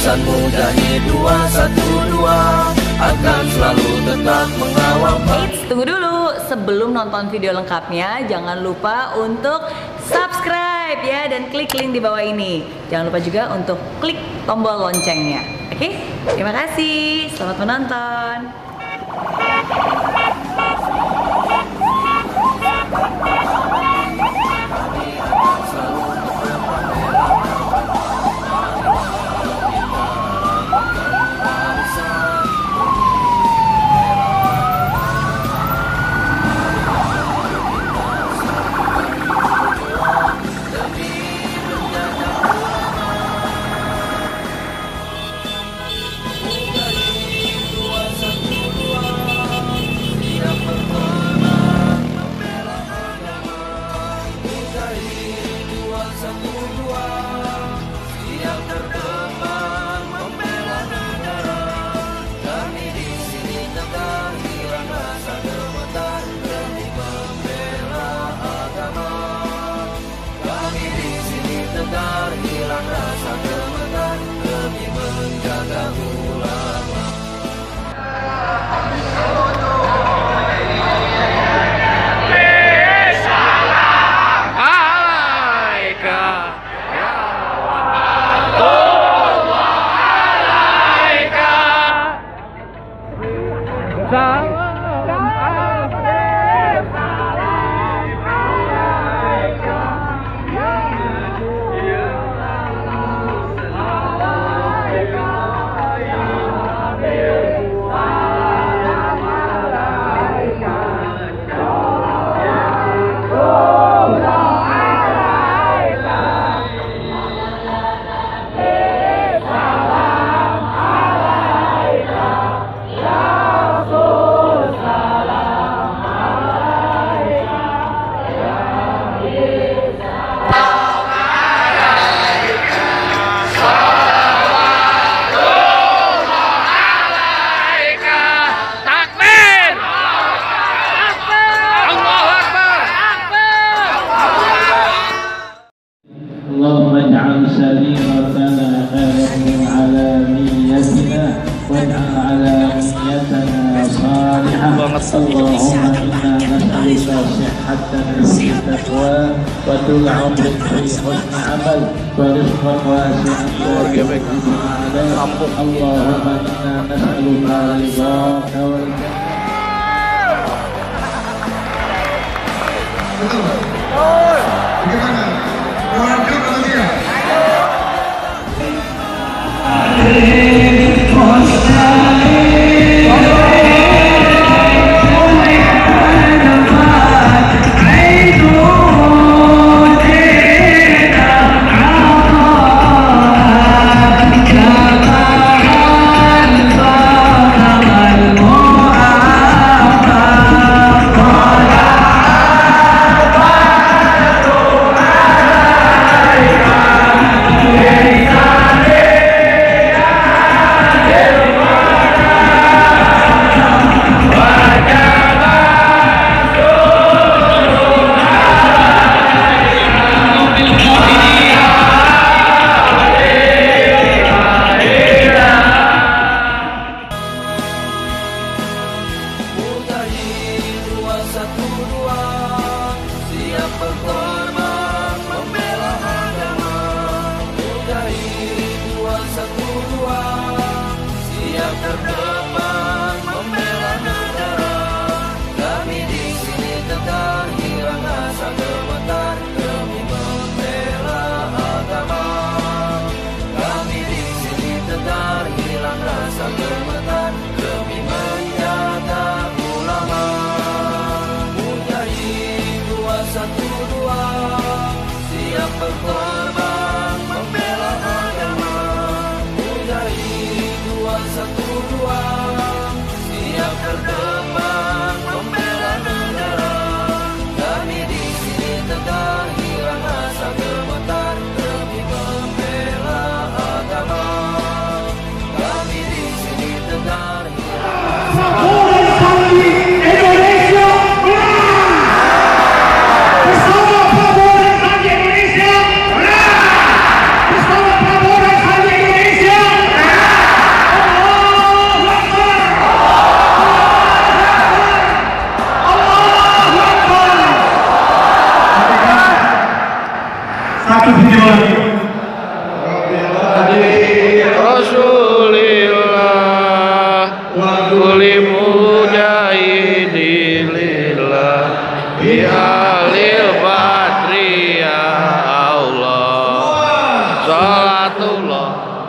Yayasan Mujahid 212 akan selalu tetap mengawal. Eits, tunggu dulu. Sebelum nonton video lengkapnya, jangan lupa untuk subscribe ya dan klik link di bawah ini. Jangan lupa juga untuk klik tombol loncengnya. Oke? Terima kasih. Selamat menonton. Hilang rasa gemetar demi menjaga ulama. Salam alaika ya Allah, alaika salam. اللهم اجعل سريرتنا خير على نيتنا واجعل على نيتنا صالحة. اللهم إنا نسألك صحة في التقوى وطول عمر في حسن عمل ورزقا واسعا عليك. اللهم إنا نسألك رضاك والجنة. Bagaimana? Lanjut atau tidak? Bersama Prabowo dan Sandi Indonesia. Bihalil badri ya Allah. Salatullah,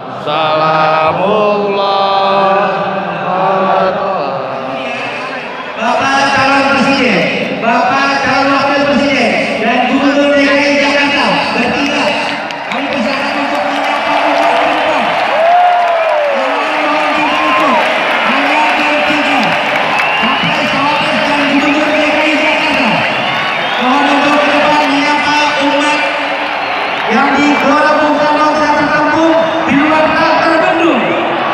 salamullah. Bapak calon presiden, Bapak calon wakil presiden, dan Gubernur DKI Jakarta bertiga. Kami persilakan untuk menyapa umat ke depan. Mohon ditutup hanya bertiga. Capres Cawapres dan Gubernur DKI Jakarta. Mohon untuk ke depan menyapa umat yang di Gelora Bung Karno telah tertampung di luar terbendung.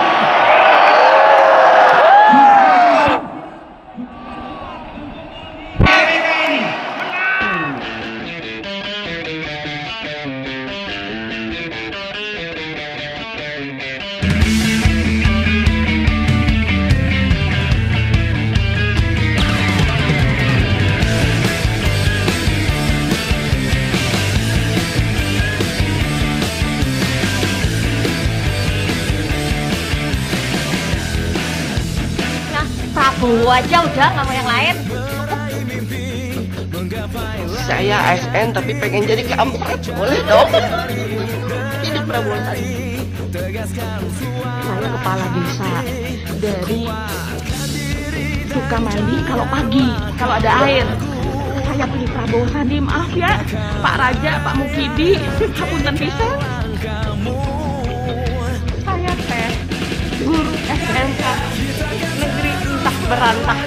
Prabowo aja udah, nggak mau yang lain. Saya ASN tapi pengen jadi keempat, boleh dong? Hidup Prabowo tadi. Saya kepala desa dari Sukamandi. Kalau pagi, kalau ada air, saya pilih Prabowo Sandi. Maaf ya, Pak Raja, Pak Mukidi, hapunten pisan. Saya teh guru SMK negeri entah berantah